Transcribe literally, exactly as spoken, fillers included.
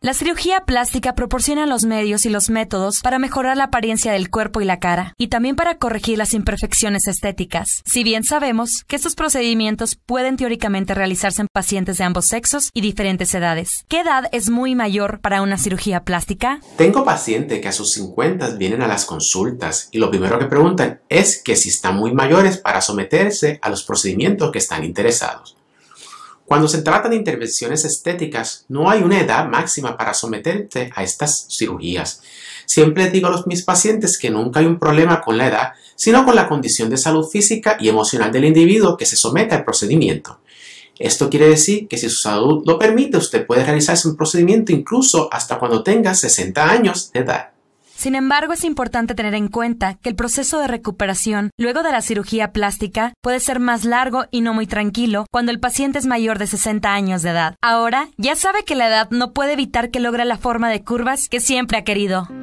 La cirugía plástica proporciona los medios y los métodos para mejorar la apariencia del cuerpo y la cara, y también para corregir las imperfecciones estéticas. Si bien sabemos que estos procedimientos pueden teóricamente realizarse en pacientes de ambos sexos y diferentes edades. ¿Qué edad es muy mayor para una cirugía plástica? Tengo pacientes que a sus cincuenta vienen a las consultas y lo primero que preguntan es que si están muy mayores para someterse a los procedimientos que están interesados. Cuando se trata de intervenciones estéticas, no hay una edad máxima para someterse a estas cirugías. Siempre digo a los, mis pacientes que nunca hay un problema con la edad, sino con la condición de salud física y emocional del individuo que se somete al procedimiento. Esto quiere decir que si su salud lo permite, usted puede realizarse un procedimiento incluso hasta cuando tenga sesenta años de edad. Sin embargo, es importante tener en cuenta que el proceso de recuperación luego de la cirugía plástica puede ser más largo y no muy tranquilo cuando el paciente es mayor de sesenta años de edad. Ahora, ya sabe que la edad no puede evitar que logre la forma de curvas que siempre ha querido.